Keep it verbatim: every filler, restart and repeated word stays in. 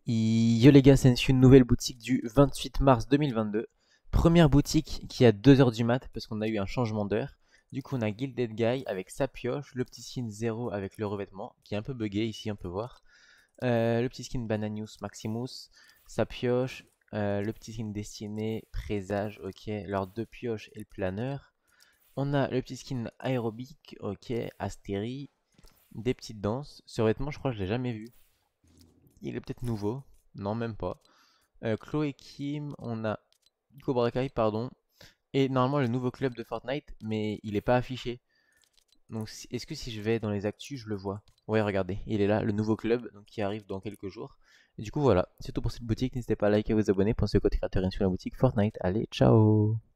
Yo les gars, c'est une nouvelle boutique du vingt-huit mars deux mille vingt-deux. Première boutique qui est à deux heures du mat parce qu'on a eu un changement d'heure. Du coup, on a Gilded Guy avec sa pioche, le petit skin zéro avec le revêtement qui est un peu buggé ici, on peut voir. Euh, le petit skin Bananius Maximus, sa pioche, euh, le petit skin Destiné, Présage, ok, leurs deux pioches et le planeur. On a le petit skin Aérobic, ok, Astérie, des petites danses. Ce revêtement, je crois que je l'ai jamais vu. Il est peut-être nouveau. Non, même pas. Euh, Chloé Kim, on a Cobra Kai, pardon. Et normalement le nouveau club de Fortnite, mais il est pas affiché. Donc si- est-ce que si je vais dans les actus, je le vois? Ouais, regardez, il est là, le nouveau club donc, qui arrive dans quelques jours. Et du coup voilà, c'est tout pour cette boutique. N'hésitez pas à liker et vous abonner. Pensez au code créateur sur la boutique Fortnite. Allez, ciao!